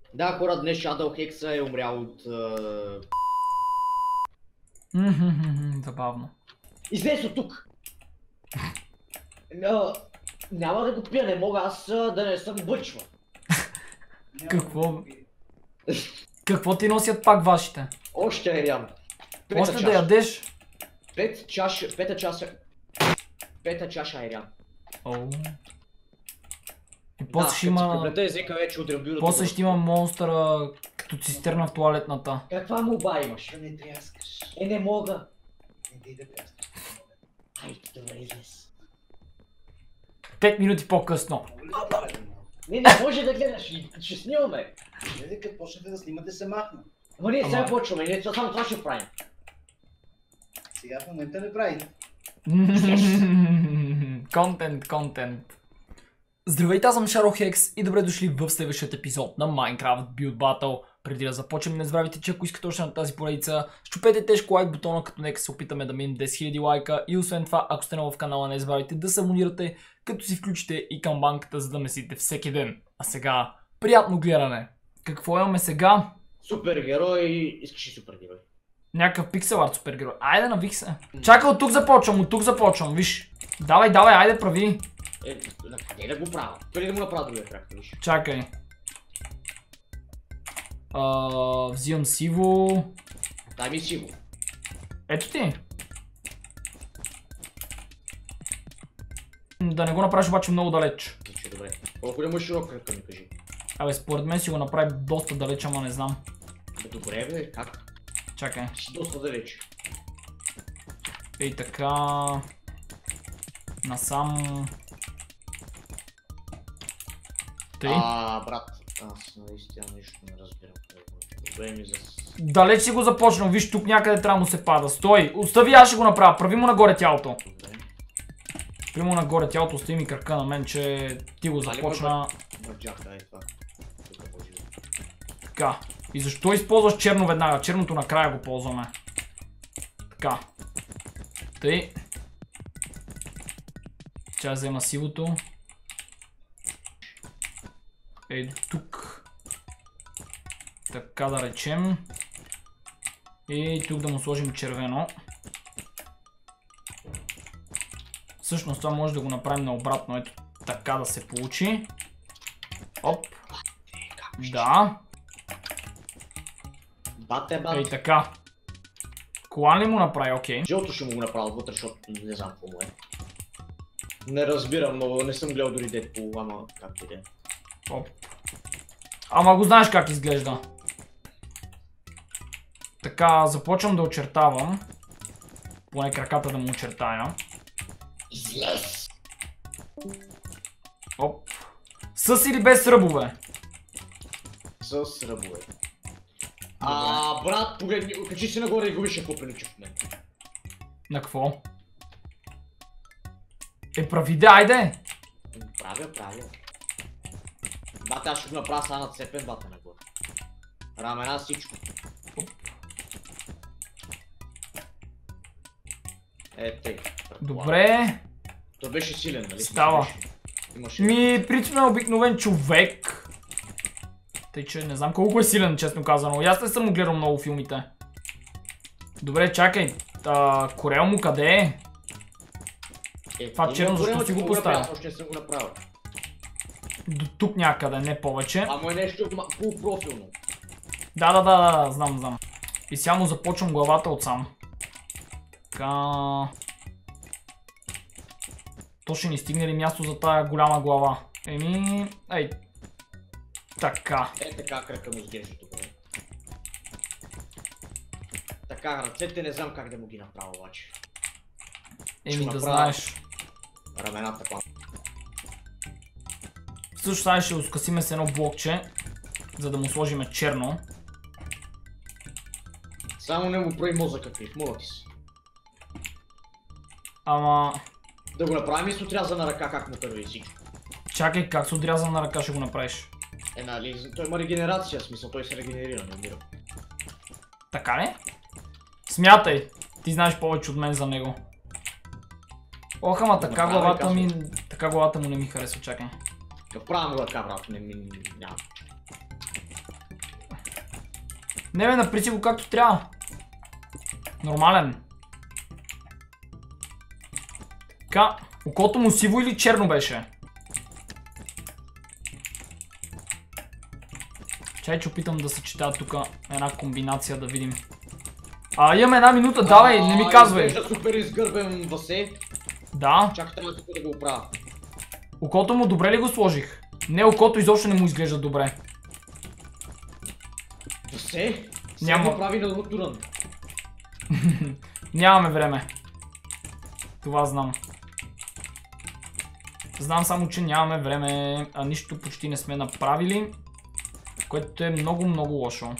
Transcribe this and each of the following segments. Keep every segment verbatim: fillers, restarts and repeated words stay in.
Да, хора, днес Shadow Hex е умрял от... Мхм, забавно. Излез от тук! Но, няма да го пия, не мога аз да не съм бъчва. Какво? Какво ти носят пак вашите? Още айрян. Още да ядеш? Пет чаша, пета чаша... Пета чаша айрян. Оу. И после да, ще има... Проблемата е езика вече от ребюрата. После ще има монстъра като цистерна в туалетната. Каква молба имаш? Да не тряскаш. Е, не мога. Не дай да тряскаш. Айде, добре, излез. Пет минути по-късно. Не, не може да гледаш, ще снимаме. Гледай, като почнете да снимате се махна. Ама ние Ама- сега почваме, ние само това ще правим. Сега в момента не правите. Контент, контент. Здравейте, аз съм ShadowHex и добре дошли в следващия епизод на Minecraft Build Battle. Преди да започнем, не забравяйте, че ако искате още на тази поредица, щупете тежко лайк бутона, като нека се опитаме да минем десет хиляди лайка. И освен това, ако сте нова в канала, не забравяйте да се абонирате, като си включите и камбанката, за да месите всеки ден. А сега, приятно гледане! Какво имаме сега? Супергерой, искаш и супергерой. Някакъв пиксел арт супергерой. Айде, навих се. Чакай, от тук започвам, от тук започвам, виж. Давай, давай, айде, прави. Е, къде да го правя? Преди да му направя другия крак, виж. Чакай. А, взимам сиво. Дай ми сиво. Ето ти. Да не го направиш обаче много далеч. Значи, добре. Колко да му широк кръка ми кажи. Абе, според мен си го направи доста далеч, ама не знам. Бе, добре бе, как? Чакай. Си доста далеч. Ей така. Насам. Тъй. А, брат, аз наистина нищо не разбирам. Добре ми за... Далеч си го започнал, виж тук някъде трябва да му се пада. Стой, остави, аз ще го направя, прави му нагоре тялото. Добре. Прави му нагоре тялото, остави ми кръка на мен, че ти го започна. Бърджак, дай това. Тук може да... Така. И защо използваш черно веднага? Черното накрая го ползваме. Така. Тъй. Чай взема сивото. Ей тук. Така да речем. И тук да му сложим червено. Всъщност това може да го направим наобратно. Ето така да се получи. Оп. Да. Бате, бат. Ей така. Колан ли му направи? Окей. Жълто ще му го направя вътре, защото не знам какво му е. Не разбирам, но не съм гледал дори Deadpool, ама как иде. Оп. Ама го знаеш как изглежда. Така, започвам да очертавам. Поне краката да му очертая. Излез! Оп. С или без ръбове? С ръбове. А, брат, погледни, качи си нагоре и го виж какво прилича в мен. На какво? Е, прави да, айде! Правя, правя. Бате, аз ще го направя сега нацепен, бате нагоре. Рамена, всичко. Е, тъй. Добре. То беше силен, нали? Става. Имаше... Ми, принципно е обикновен човек. Тъй, че не знам колко е силен, честно казано. И аз не съм му гледал много филмите. Добре, чакай. А, Корел му къде е? Е, това черно, защо си го поставя? Още не съм го направил. До тук някъде, не повече. Ама е нещо полупрофилно. Да, да, да, да, знам, знам. И сега му започвам главата отсам. Така... То ще ни стигне ли място за тая голяма глава? Еми... Ей... Така. Е, така кръка му сгежда тук, бе. Така, ръцете не знам как да му ги направя обаче. Еми да направя- знаеш. Рамената план. Също сега ще го скъсиме с едно блокче, за да му сложим черно. Само не му прави мозъка крив, моля ти се. Ама... Да го направим и с отрязана ръка, как му търви всичко. Чакай, как с отрязана ръка ще го направиш? Е, нали, той има регенерация, в смисъл, той се регенерира, не умира. Така ли? Смятай! Ти знаеш повече от мен за него. Ох, ама така Направи, главата ми... казвам. Така главата му не ми харесва, чакай. Как правя му ръка, брат, не ми... няма. Не бе, напри си го както трябва. Нормален. Така, окото му сиво или черно беше? Чай, че опитам да съчетая тук една комбинация да видим. А, имаме една минута, давай, не ми казвай. Изглежда супер изгърбен Васе. Да. Чакай, трябва тук да го оправя. Окото му добре ли го сложих? Не, окото изобщо не му изглежда добре. Васе? Няма. Сега го прави на рутуран. Нямаме време. Това знам. Знам само, че нямаме време, а нищо почти не сме направили. Което е много, много лошо.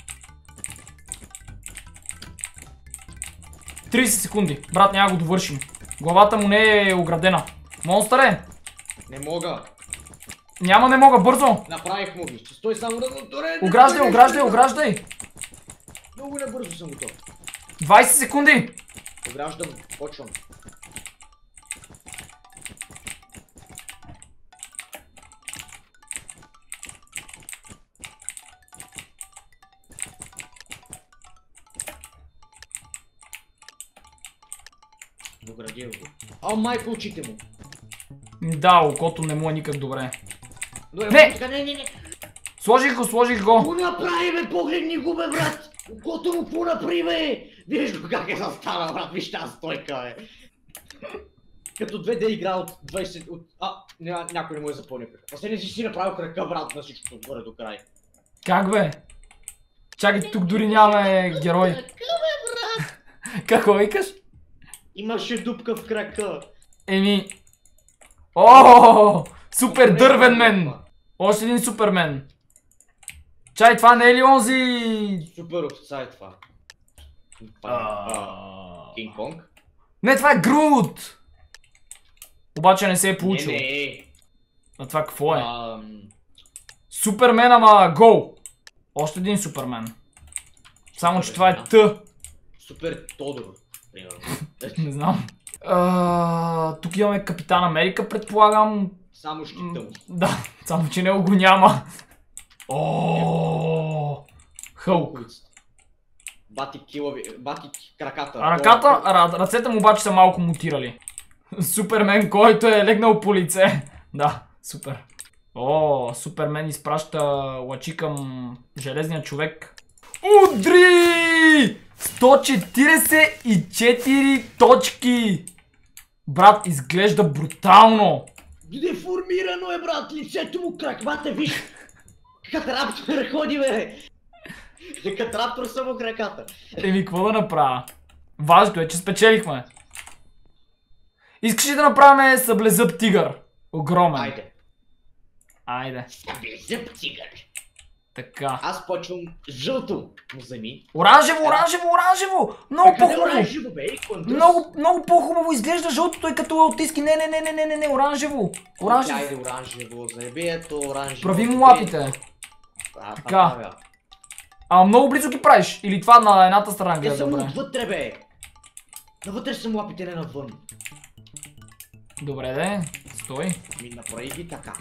трийсет секунди. Брат, няма го довършим. Главата му не е оградена. Монстър! Не мога. Няма, не мога, бързо! Направих му ги. Ще стой само на рутуран. Ограждай, ограждай, ограждай! Много набързо съм готов. двайсет секунди! Ограждам, почвам. Доградил го. А, майко, очите му. Да, окото не му е никак добре. Не! Не! Не, не, не! Сложих го, сложих го! Какво направи, бе? Погледни го, бе, брат! Окото му какво направи, бе? Виж го как е застана, брат, виж тази стойка, бе! Като две де игра от двайсет... От... А, ня, някой не му е запълнил крака. Последния си си направил крака, брат, на всичко отгоре до край. Как, бе? Чакай, тук дори нямаме герой. Крака, бе, брат! Какво викаш? Имаше дупка в крака. Еми... О, супер дървен мен! Още един супермен. Чай, това не е ли онзи... Супер овца е това. Кинг Конг? Не, това е Грут! Обаче не се е получил. Не, не. А това какво е? Ам... Супермен, ама гол! Още един супермен. Само, че това е Т. Супер Тодор, примерно. Не знам. А, тук имаме Капитан Америка, предполагам. Само щита му. Да, само че него го няма. О, Хълк. Бати килави, бати краката. А ръката, ръ- ръцете му обаче са малко мутирали. Супермен, който е легнал по лице. Да, супер. О, Супермен изпраща лъчи към железния човек. Удри! сто четирийсет и четири точки! Брат, изглежда брутално! Деформирано е, брат, лицето му, кракмата, виж! Като раптор ходи, бе! Като раптор са му краката. Еми, какво да направя? Важното е, че спечелихме. Искаш ли да направим съблезъб тигър? Огромен. Айде. Айде. Съблезъб тигър. Така. Аз почвам жълто му вземи. Оранжево, оранжево, оранжево! Много по-хубаво! оранжево, бе? Контрас. Много, много по-хубаво изглежда жълтото и като аутистки. Не, не, не, не, не, не, не, оранжево. Оранжево. Айде, оранжево, заебието, оранжево. Прави му лапите. А, Така. правя. А, много близо ги правиш. Или това на едната страна Те гледа са му добре. отвътре, бе! Навътре са му лапите, не навън. Добре, де. Стой. Ми направи ги така.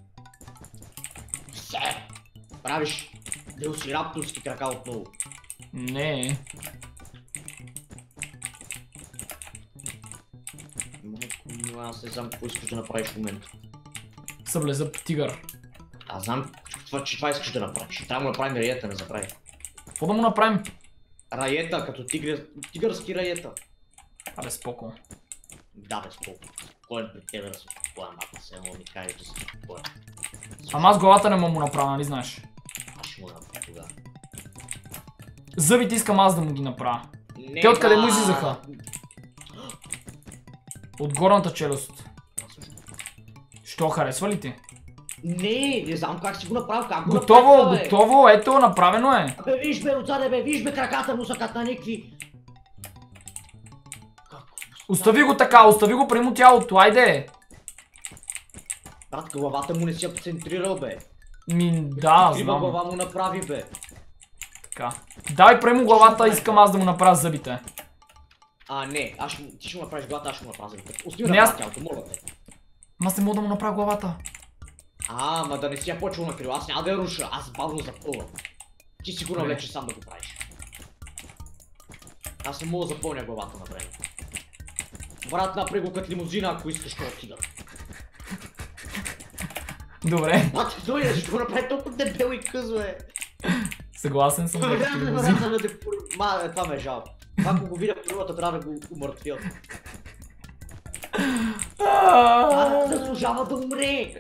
Все! Правиш велосирапторски крака отново. Не. Майко мила, аз не знам какво искаш да направиш в момента. Съблезъб тигър. Аз знам, че това, че това искаш да направиш. Трябва да му направим раета, не забрави. Какво да му направим? Раета, като тигър, тигърски раета. Абе, споко. Да, бе, спокойно. Спокойно пред тебе да се спокоен, ако се едно ми кажеш да се спокоен. Ама аз главата не мога му направя, нали знаеш? Аз ще му направя тогава. Зъбите искам аз да му ги направя. Не, Те откъде ба! му излизаха? От горната челюст. Що, харесва ли ти? Не, не знам как си го направил, как го Готово, направи, бе? готово, ето, направено е. Абе, виж бе, отзаде бе, виж бе, краката му са като на някакви... Остави го така, остави го прямо тялото, айде. Брат, главата му не си я центрирал, бе. Ми, да, Крива знам. глава му направи, бе. Така. Давай прямо главата, искам аз да му направя зъбите. А, не, аз ще, ти ще му направиш главата, аз ще му направя зъбите. Остави Не, на аз- тялото, моля те. Ма аз не мога да му направя главата. А, ма да не си я почвал на криво, аз няма да я руша, аз бавно запълвам. Ти сигурно влече сам да го правиш. Аз не мога да запълня главата на време. Брат, напри го като лимузина, ако искаш този тигър. Добре. Бате, дойде, защо го направи толкова дебел и къзо е? Съгласен съм да като лимузин. Ма, това ме е жалко. Ако го видя първата, трябва да го умъртвят. Това заслужава да умре!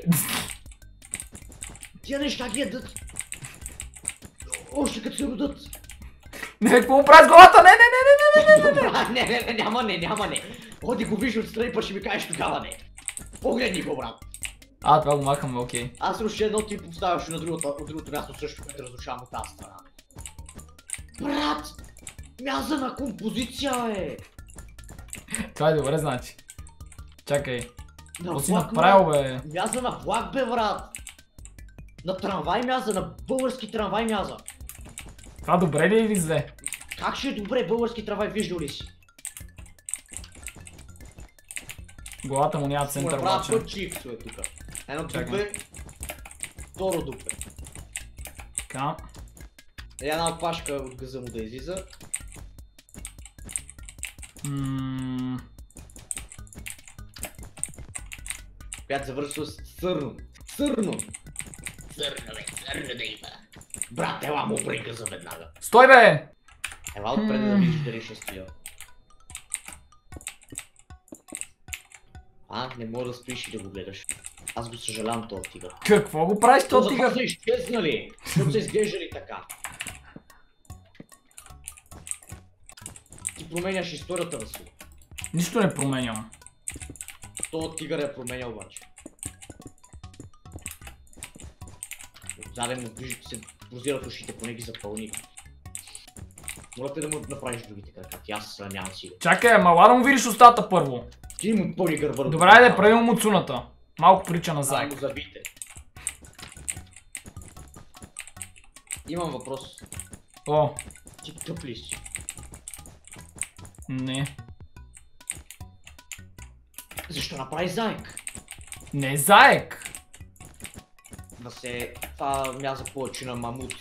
Тия неща ги ядат. Още като се родат. Не, какво му прави с главата? Не, не, не, не, не, не, не. Не, не, не, няма не, няма не. Оди го виж отстрани, па ще ми кажеш тогава не. Погледни го, брат. А, това го махаме, окей. Аз още едно ти поставяш на другото, от другото място също, което разрушавам от тази страна. Брат! Мязана композиция, е! Това е добре, значи. Чакай. На Какво си влак, направил, бе? Мяза на влак, бе, брат! На трамвай мяза, на български трамвай мяза. Това добре ли е или зле? Как ще е добре, български трамвай, виждал ли си? Главата му няма център, Му направя обаче. път чиксо е тука. Едно дупе, второ дупе. Така. Една опашка от газа му да излиза. Ммм... Която завършва с сърно. Сърно! Сърно, бе, сърно да има. Брат, ела му опри газа веднага. Стой, бе! Ела отпред да видиш дали ще стоя. А, не мога да стоиш и да го гледаш. Аз го съжалявам този тигър. Какво го правиш този Затова тигър? са изчезнали, защото са изглеждали така. Ти променяш историята, Васил. Нищо не променям. Този тигър е променял обаче. Отзаде му виждате се прозират ушите, поне ги запълни. Моля те да му направиш другите крака, аз нямам сили. Чакай, ама да му видиш устата първо. Ти му пълни гърба. Добре, айде, правим му цуната. Малко прилича на Заек. заек. Му забите. Имам въпрос. О, Ти тъп ли си? не. Защо направи заек? Не е заек. Да се... Това мяза повече на мамут.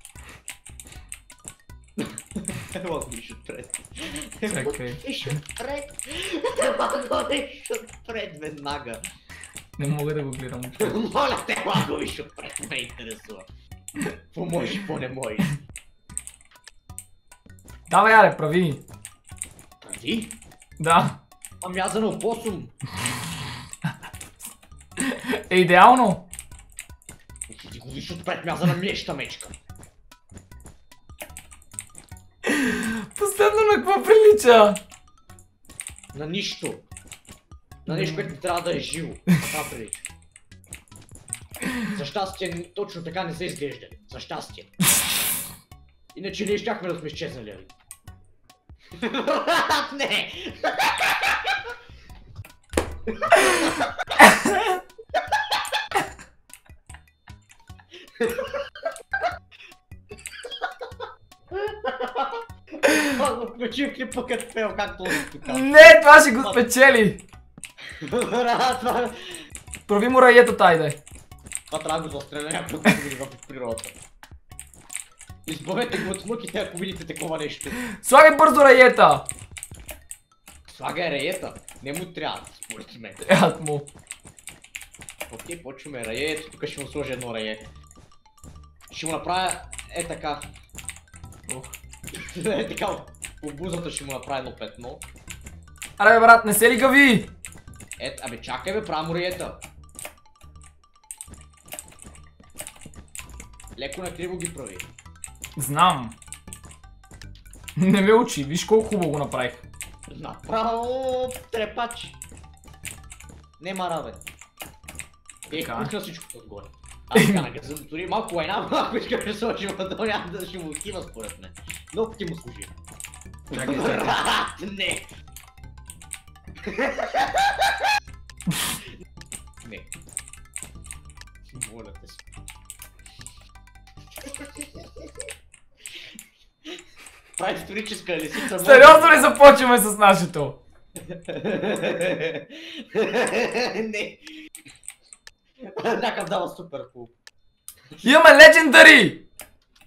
Ела виж отпред. Чакай. Виж отпред. Ела виж отпред веднага. Не мога да го гледам. Моля те, ела го виж отпред, ме интересува. По можеш, по не можеш. Давай, аре, прави. Прави? Да. А мяза на опосум. Е идеално. Ти го виж отпред, мяза на млеща мечка. Последно на какво прилича? На нищо. На нещо, което не трябва да е живо. Това прилича. За щастие, точно така не са изглеждали. За щастие. Иначе ние щяхме да сме изчезнали, али? Не! Включи клипа като пел, както е тук. Не, това ще го спечели. Това Прави му раетата, айде. трябва да го застреля някой да го в природата. Избавете го от мъките, ако видите такова нещо. Слагай бързо раета. Слагай раета. Не му трябва, според мен. Ят му. Окей, почваме раето, тук ще му сложа едно рае. Ще му направя е така. Е така, по бузата ще му направя едно петно. Аре бе, брат, не се ли гави? Е, абе чакай бе, правя му раета. Леко на криво ги прави. Знам. Не ме учи, виж колко хубаво го направих. Направо трепач. Нема равен. Е, Така. пусна всичкото отгоре. Аз така на газа дори малко лайна, ако искаш да сложим, но няма да ще му отива според мен. Много ти му служи. Чакай, чакай. Брат, не! Не. Моля те се. Прави историческа лисица. Сериозно ли започваме с нашето? Не. Някакъв дава супер хубав. Имаме легендари!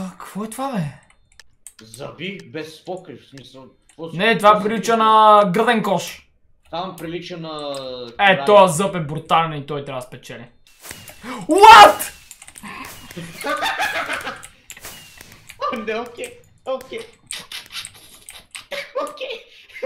Какво е това, бе? Заби без покрив, в смисъл. какво- Не, това прилича на граден кош. Там прилича на... Е, този зъб е брутален и той трябва да спечели. What? Не, окей, окей. Окей.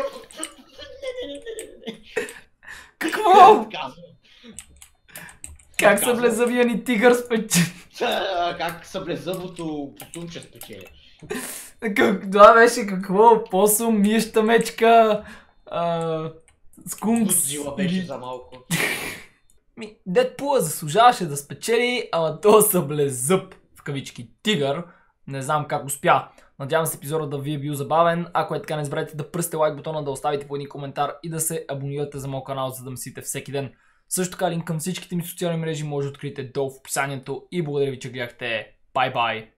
Какво? Казвам. Как Казвам. съблезъбияни тигър спечели? Та, Как съблезъбото потумче спечели. Как, това беше какво? Посум, мишта мечка, а, скункс. Годзила беше или- за малко. Ми, Дедпула заслужаваше да спечели, ама то съблезъб, в кавички, тигър. Не знам как успя. Надявам се епизодът да ви е бил забавен. Ако е така, не забравяйте да пръсте лайк бутона, да оставите по един коментар и да се абонирате за моят канал, за да мислите всеки ден. Също така линк към всичките ми социални мрежи може да откриете долу в описанието и благодаря ви, че гледахте. Бай-бай!